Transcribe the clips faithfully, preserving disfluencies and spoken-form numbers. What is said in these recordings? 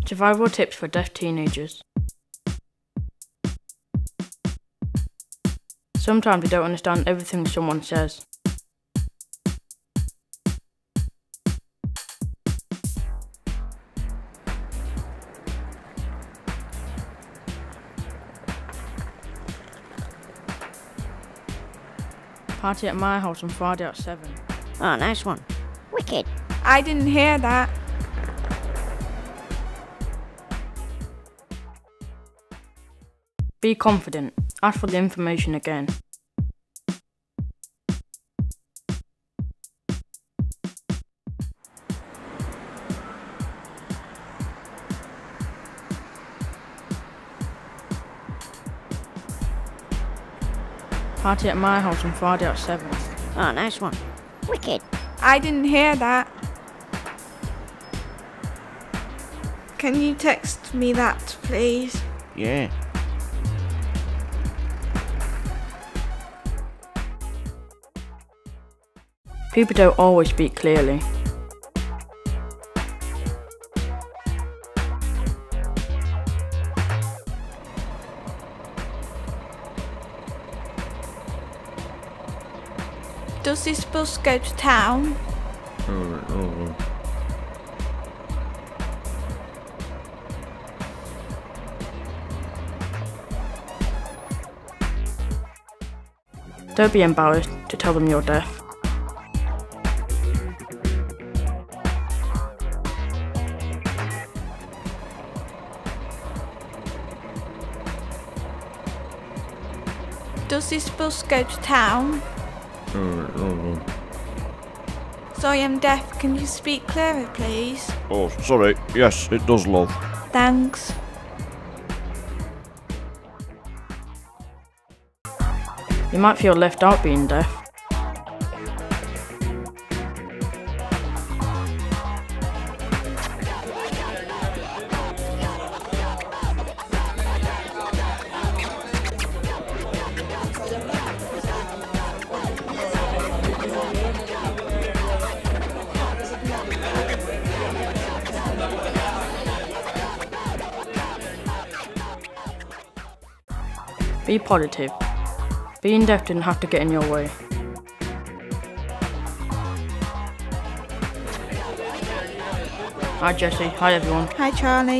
Survival tips for deaf teenagers. Sometimes we don't understand everything someone says. Party at my house on Friday at seven. Oh, nice one. Wicked. I didn't hear that. Be confident. Ask for the information again. Party at my house on Friday at seven. Oh, nice one. Wicked. I didn't hear that. Can you text me that, please? Yeah. People don't always speak clearly. Does this bus go to town? Oh, oh, Don't be embarrassed to tell them you're deaf. Does this bus go to town? oh, oh, Sorry, I'm deaf. Can you speak clearer, please? oh, sorry. Yes, it does, love. Thanks. You might feel left out being deaf. Be positive. Being deaf didn't have to get in your way. Hi Jessie, hi everyone. Hi, Charlie.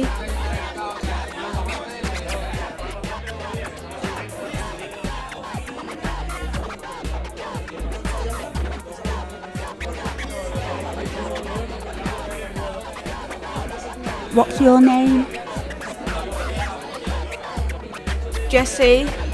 What's your name? Jessie.